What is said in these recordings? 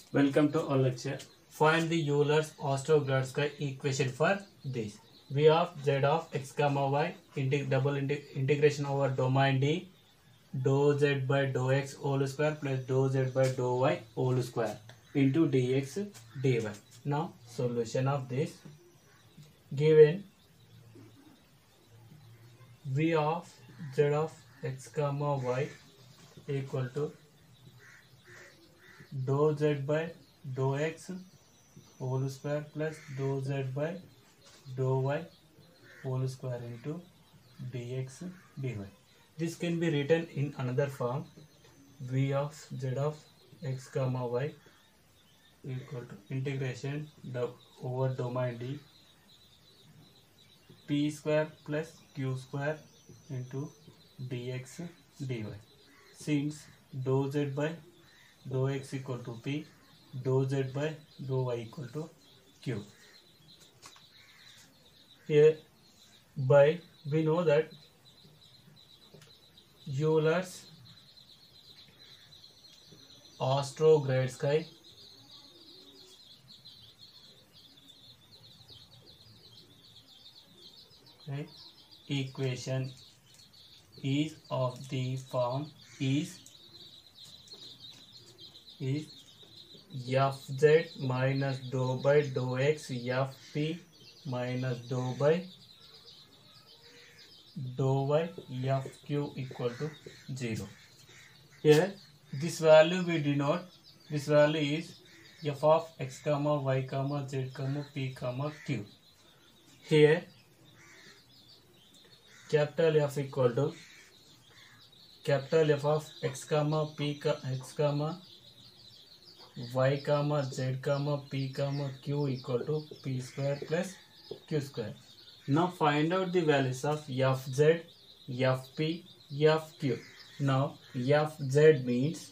Welcome to our lecture. Find the Euler's Ostrogradska equation for this. V of z of x comma y integration over domain D dou z by dou x whole square plus dou z by dou y whole square into dx dy. Now solution of this given V of z of x comma y equal to dou z by dou x whole square plus dou z by dou y whole square into dx dy. This can be written in another form. V of z of x comma y equal to integration over domain D p square plus q square into dx dy. Since dou z by dou x equal to p, dou z by dou y equal to q. Here by we know that Euler's Ostrogradska equation is of the form is fz minus dou by dou x fp minus dou by dou y fq equal to 0. Here this value we denote, this value is f of x comma y comma z comma p comma q. Here capital F equal to capital F of x comma p x comma y comma z comma p comma q equal to p square plus q square. Now find out the values of fz, fp, fq. Now fz means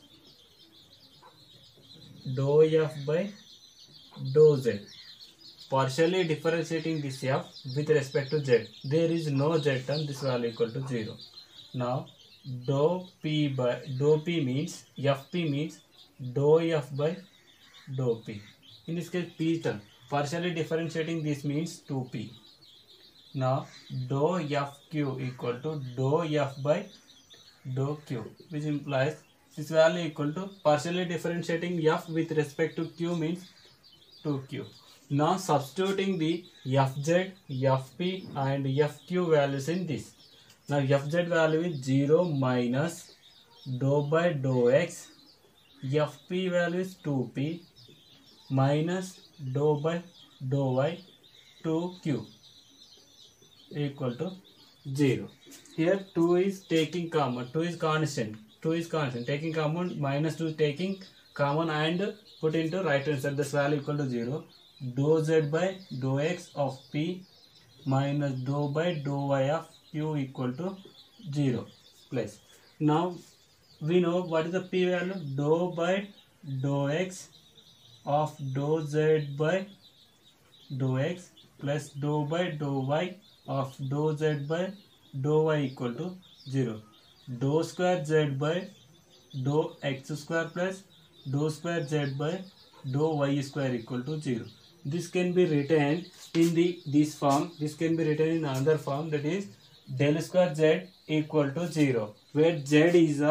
dou f by dou z. Partially differentiating this f with respect to z. There is no z term, this value equal to 0. Now dou p means fp means dou f by dou p. In this case p term. Partially differentiating this means 2p. Now dou fq equal to dou f by dou q, which implies this value equal to partially differentiating f with respect to q means 2q. Now substituting the fz, fp and fq values in this. Now fz value is 0 minus dou by dou x, fp value is 2p minus dou by dou y 2q equal to 0. Here 2 is taking common, 2 is constant, taking common, minus 2 taking common and put into right hand side, this value equal to 0. Dou z by dou x of p minus dou by dou y of q equal to 0 plus. Now we know what is the p value, dou by dou x of dou z by dou x plus dou by dou y of dou z by dou y equal to 0. Dou square z by dou x square plus dou square z by dou y square equal to 0. This can be written in this form. This can be written in another form, that is del square z equal to 0, where z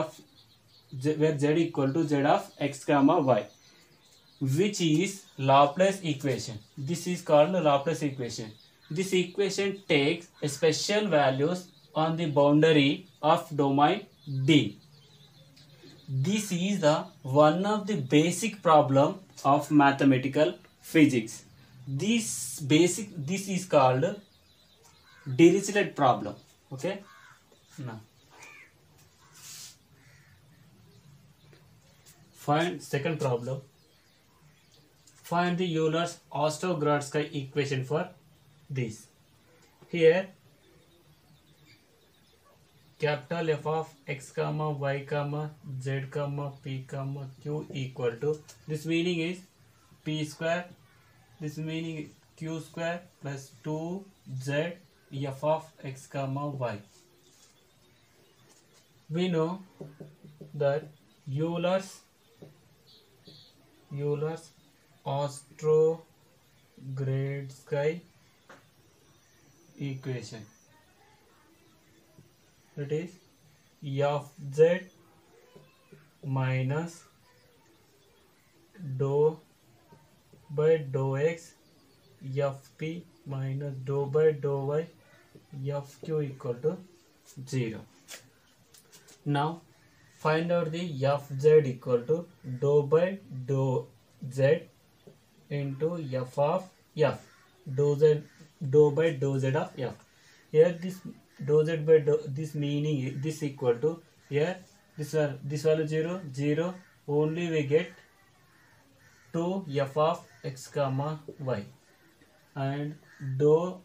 equal to z of x comma y, which is Laplace equation. This is called the Laplace equation. This equation takes special values on the boundary of domain D. This is one of the basic problem of mathematical physics. This is called Dirichlet problem. Okay. Now find second problem. Find the Euler's Ostrogradska equation for this. Here capital F of x comma y comma z comma p comma q equal to, this meaning is p square, this meaning is q square plus 2z f of x comma y. We know that Euler's Euler's Ostrogradski equation. It is Fz minus dou by dou x Fp minus dou by dou y Fq equal to 0. Now find out the Fz equal to dou by dou z into f of f. Dou by dou z of f. Here this dou z by dou, this meaning this equal to, here this value 0 0, only we get 2 f of x comma y, and dou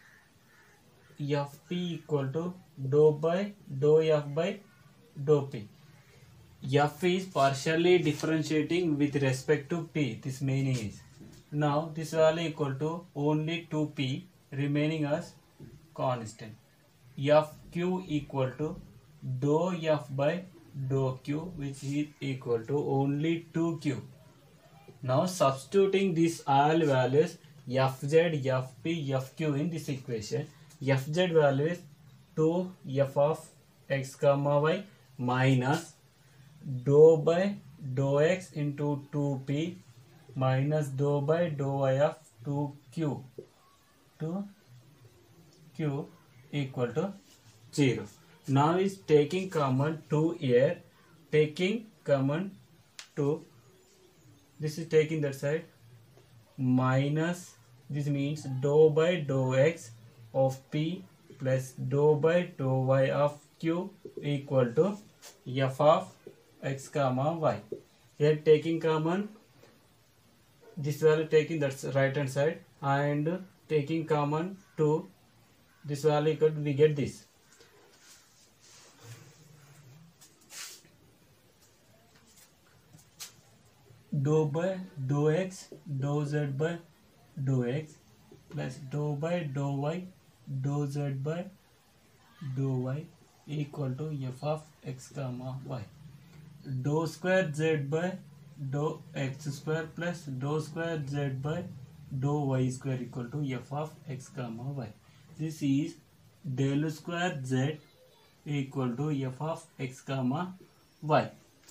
Fp equal to dou by dou f by dou p. F is partially differentiating with respect to p. This meaning is, now this value equal to only 2p remaining as constant. Fq equal to dou f by dou q, which is equal to only 2q. Now substituting these all values Fz, Fp, Fq in this equation, Fz value is 2 f of x comma y minus dou by dou x into 2p minus dou by dou y of 2q equal to 0. Now is taking common 2 here, taking common 2, this is taking that side, minus, this means dou by dou x of p plus dou by dou y of q equal to f of x comma y. Here taking common this value, taking that's right hand side, and taking common 2, this value equal to, we get this. Dou by dou x dou z by dou x plus dou by dou y dou z by dou y equal to f of x comma y. Dou square z by dou x square plus dou square z by dou y square equal to f of x comma y. This is del square z equal to f of x comma y.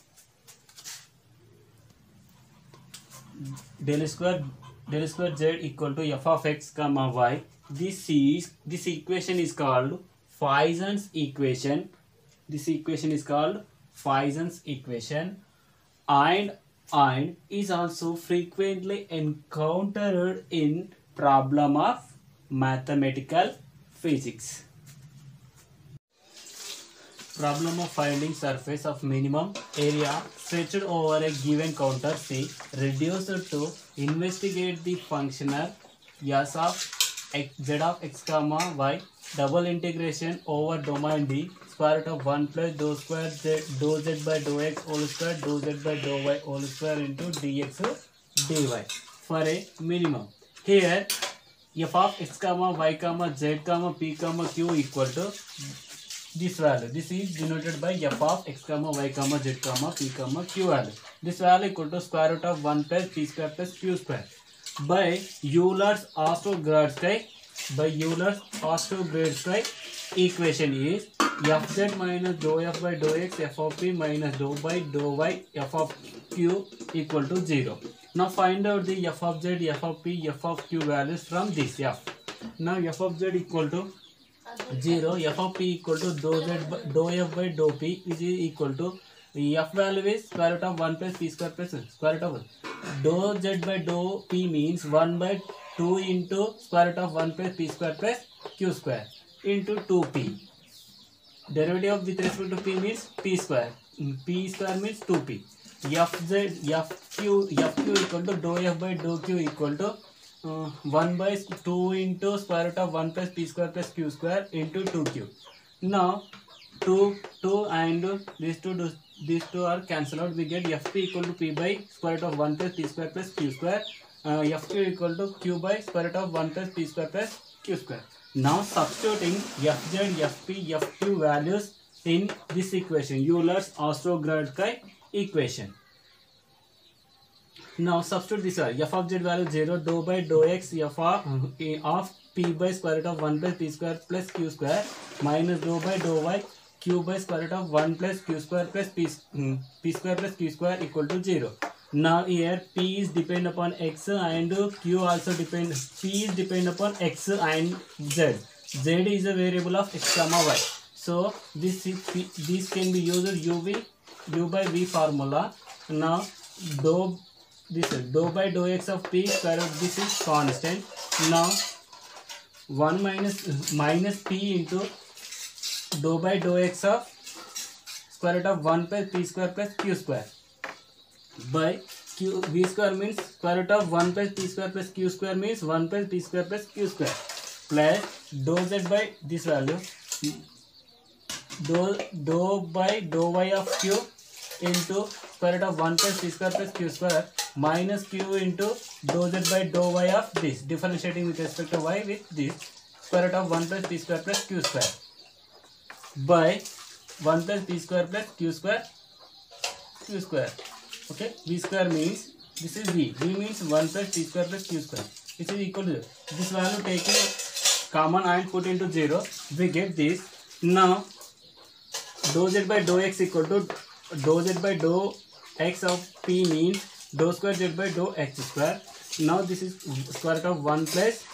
Del square z equal to f of x comma y. This equation is called Poisson's equation. This equation is called Poisson's equation, and is also frequently encountered in problem of mathematical physics. Problem of finding surface of minimum area stretched over a given counter C, reduced to investigate the functional s of z of x comma y, double integration over domain D, square root of 1 plus dou square z dou z by dou x whole square dou z by dou y whole square into dx dy for a minimum. Here f of x comma y comma z comma p comma q equal to this value. This is denoted by f of x comma y comma z comma p comma q value. This value equal to square root of 1 plus p square plus q square. By Euler's Ostrogradski equation is fz minus dou f by dou x f of p minus dou by dou y f of q equal to 0. Now find out the f of z, f of p, f of q values from this f. Now f of z equal to 0, f of p equal to dou f by dou p, which is equal to f value is square root of 1 plus p square plus square root of 1. Dou z by dou p means 1 by 2 into square root of 1 plus p square plus q square into 2p. Derivative of with respect to p means p square. P square means 2p. Fq equal to dou f by dou q equal to 1 by 2 into square root of 1 plus p square plus q square into 2q. Now 2 and these two are cancelled out. We get fp equal to p by square root of 1 plus p square plus q square. Fq equal to q by square root of 1 plus p square plus q square. Now substituting fz, fp, fq values in this equation, Euler's Ostrogradski equation. Now substitute this value. F of z value 0, dou by dou x f of p by square root of 1 plus p square plus q square minus dou by dou y q by square root of 1 plus q square plus p square plus q square equal to 0. Now here p is depend upon x and q also depend. P is depend upon x and z. Z is a variable of x comma y. So this can be used u by v formula. Now dou by dou x of p square root, this is constant. Now 1 minus p into dou by dou x of square root of 1 plus p square plus q square by q. V square means square root of 1 plus p square plus q square means 1 plus p square plus q square plus dou z by this value dou by dou y of q into square root of 1 plus p square plus q square minus q into dou z by dou y of this, differentiating with respect to y with this square root of 1 plus p square plus q square by 1 plus p square plus q square. Okay, v square means this is v means 1 plus p square plus q square, which is equal to this value taking common and put into 0, we get this. Now dou z by dou x equal to dou z by dou x of p means dou square z by dou x square. Now this is square root of 1 plus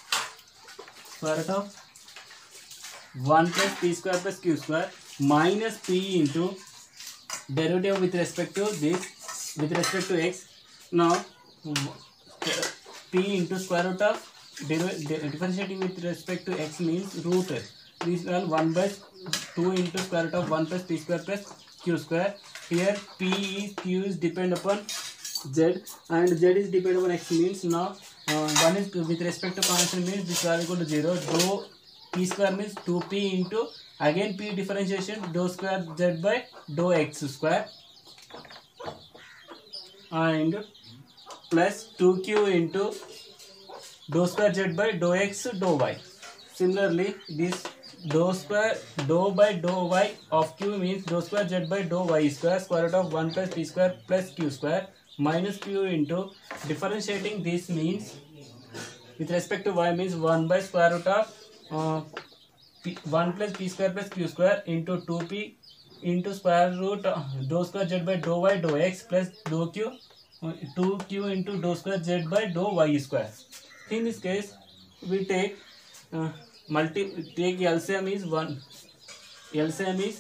p square plus q square minus p into derivative with respect to this, with respect to x. Now p into square root of differentiating with respect to x means root. This one 1 by 2 into square root of 1 plus p square plus q square. Here q is depend upon z and z is depend upon x means now 1 is with respect to constant means this value equal to 0. Dou p square means 2p into again p differentiation dou square z by dou x square and plus 2q into dou square z by dou x dou y. Similarly this dou by dou y of q means dou square z by dou y square square root of 1 plus p square plus q square minus q into differentiating this means with respect to y means 1 by square root of 1 plus p square plus q square into 2p into square root dou square z by dou y dou x plus dou q 2q into dou square z by dou y square. In this case we take take LCM is 1. LCM is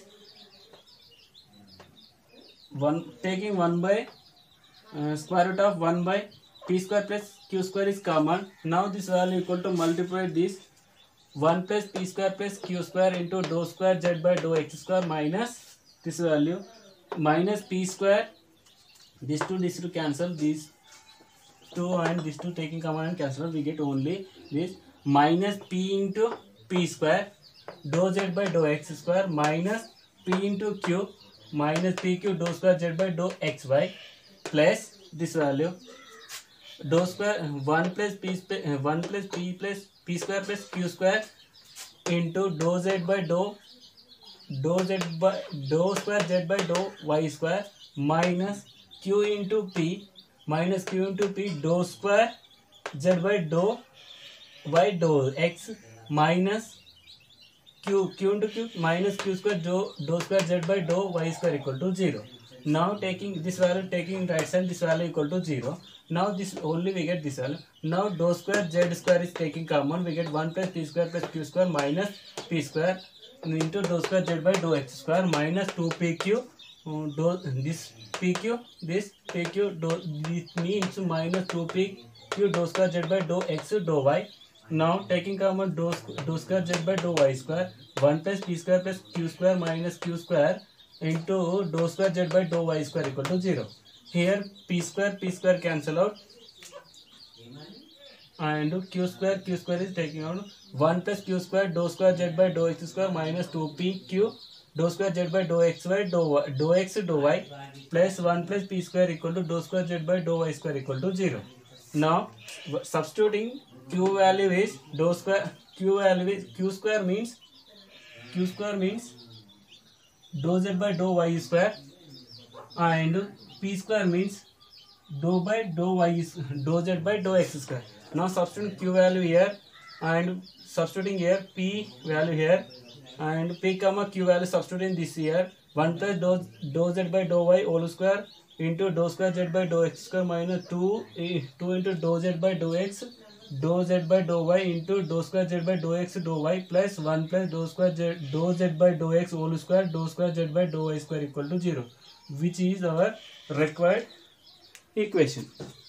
1, taking 1 by square root of 1 by p square plus q square is common. Now this value equal to multiply this 1 plus p square plus q square into dou square z by dou x square minus this value minus p square, this two cancel, these two and this two taking common and cancel, we get only this minus p into p square dou z by dou x square minus p into q minus pq dou square z by dou xy plus this value dou square 1 plus p square plus q square into dou z by dou square z by dou y square minus q into p dou square z by dou y dou x minus q into q minus q square dou square z by dou y square equal to 0. Now taking this value, taking right side, this value equal to 0. Now this only we get this value. Now dou square z square is taking common, we get 1 plus p square plus q square minus p square into dou square z by dou x square minus 2pq this pq this means minus 2pq dou square z by dou x dou y. Now taking common dou square z by dou y square 1 plus p square plus q square minus q square into dou square z by dou y square equal to 0. Here p square cancel out and q square is taking out 1 plus q square dou square z by dou x square minus 2pq dou square z by dou xy dou x dou y plus 1 plus p square equal to dou square z by dou y square equal to 0. Now substituting q value is q square means dou z by dou y square and p square means dou by dou y is dou z by dou x square. Now substituting q value here and substituting here p value here and p comma q value substituting this here. 1 plus dou z by dou y whole square into dou square z by dou x square minus 2 into dou z by dou x dou z by dou y into dou square z by dou x dou y plus 1 plus dou z by dou x whole square dou square z by dou y square equal to 0, which is our required equation.